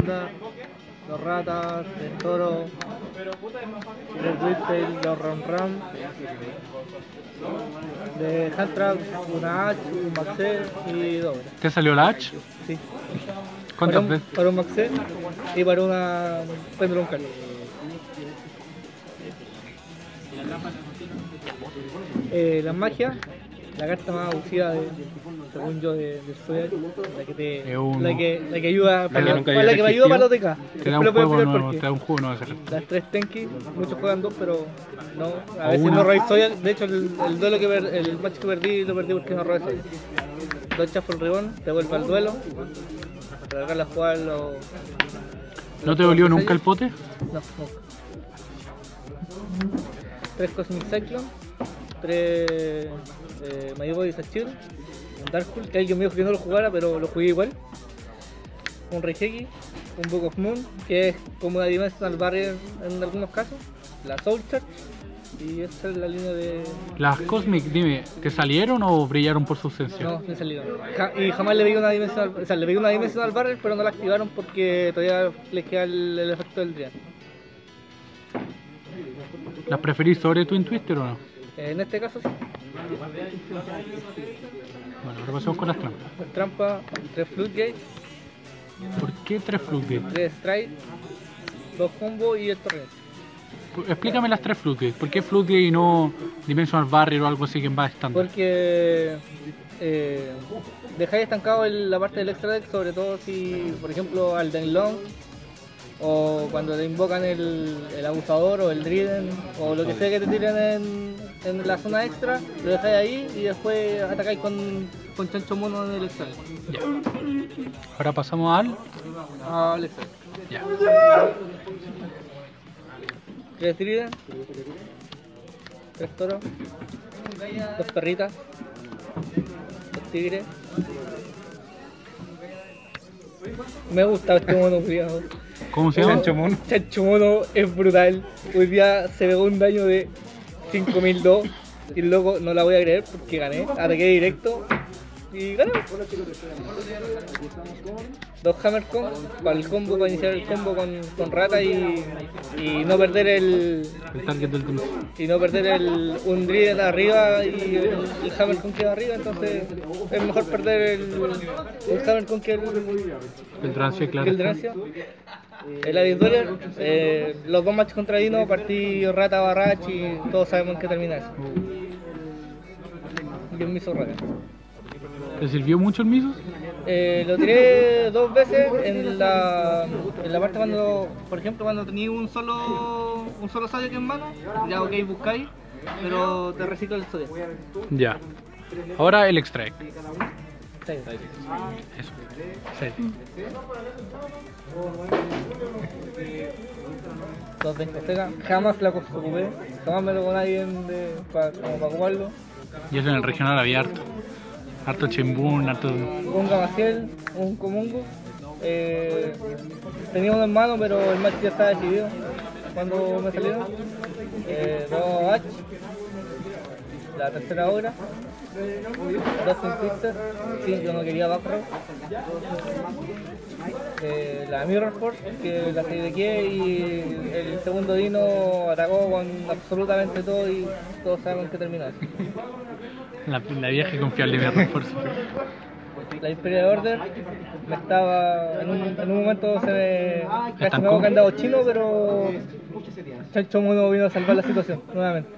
panda, los ratas, el toro, el whiptail, los ram, de handtrap, una H, un maxé y doble. ¿Te salió la H? Sí. ¿Cuántas veces? Para un maxé y para una pendulum card. La magia, la carta más abusiva según yo del Zodiac, la que ayuda para la que me ayuda para los DK. Te da un juego nuevo, te da un juego nuevo de hacer. Las 3 Tenki, muchos juegan 2, pero no, a veces no robé Zodiac. De hecho el duelo el match que perdí lo perdí porque no robé Zodiac. 2 chafos el ribón, te vuelve al duelo, recargar la jugada ¿No te dolió nunca el pote? No, nunca. 3 Cosmic Cyclone, 3 My Body Sachir, un Darkhold, que alguien me dijo que no lo jugara, pero lo jugué igual. Un Reiheki, un Book of Moon, que es como una Dimensional Barrier en algunos casos, la Soul Charge, y esa es la línea de... Las Cosmic, dime, ¿te salieron o brillaron por su ausencia? No, me salieron. Y jamás le vi una Dimensional, o sea, le vi una Dimensional Barrier, pero no la activaron porque todavía les queda el efecto del Drian. ¿Las preferís sobre Twin Twister o no? En este caso sí. Bueno, repasemos con las trampas. Las trampas, 3 Floodgate, ¿Por qué 3 Floodgate? 3 Strike, 2 Combo y el Torrente. Explícame las 3 Floodgate. ¿Por qué Floodgate y no Dimensional Barrier o algo así que en base estándar? Porque dejáis estancado la parte del extra deck, sobre todo si, por ejemplo, al Denlong o cuando te invocan el abusador o el Driden o lo que sea que te tiren en la zona extra, lo dejáis ahí y después atacáis con chancho mono en el extra deck. Ya. Ahora pasamos al extra deck. Ya. 3 Driden, 3 toros, 2 perritas, 2 tigres. Me gusta este mono, cuidado. ¿Cómo se llama? Chancho mono. Chancho mono es brutal. Hoy día se pegó un daño de 5002 y luego no la voy a creer porque gané. Ataqué directo y gané. 2 Hammercon para el combo, para iniciar el combo con rata y no perder el target del turno. y no perder un Driden arriba y el Hammercon queda arriba, entonces es mejor perder el Hammercon que el Drancia, claro. Que el Drancia. En la victoria, los 2 matches contra Dino, partí rata barrach y todos sabemos en qué termina eso. Bien miso rata. ¿Te sirvió mucho el miso? Lo tiré 2 veces en la parte cuando, por ejemplo, cuando tenía un solo Zodiac en mano, ya ok buscáis, pero te reciclo el Zodiac. Ya. Ahora el extract. Sí. Eso. Sí. 2 de Sega, jamás la ocupé, jamás me lo con nadie para jugarlo. Y eso en el regional había harto. Harto Chimbun, harto... Un Gamaciel, un Comungo. Tenía uno en mano, pero el match ya estaba decidido cuando me salieron. 2 H, la tercera hora. 2 Twister, sí, yo no quería backrow. La Mirror Force, que la sidequé y el segundo Dino atacó con absolutamente todo y todos sabemos que terminó eso. La vieja y confiable Mirror Force. La Imperial Order me estaba en un momento casi me hago candado chino, pero Chancho Mono vino a salvar la situación nuevamente.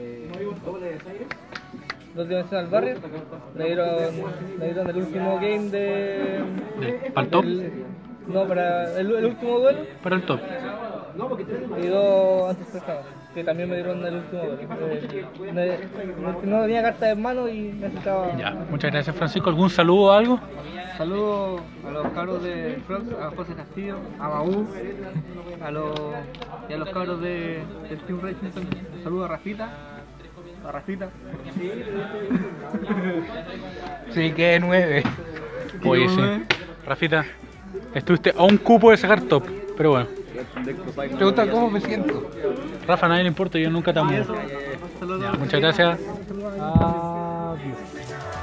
2 Dimensional Barrier, me dieron el último game ¿Para el top? No, para el último duelo. Para el top. Y 2 antes prestados, que también me dieron el último duelo. No tenía cartas en mano y necesitaba... Ya, muchas gracias Francisco. ¿Algún saludo o algo? Saludos a los cabros de Frogs, a José Castillo, a Maú, y a los cabros del Team Racing también. Saludos a Rafita. A Rafita. Sí, que 9. Oye, sí. Rafita, estuviste a un cupo de sacar top, pero bueno. ¿Te gusta cómo me siento? Rafa, a nadie le importa, yo nunca te amo. Saludos. Muchas gracias. Adiós.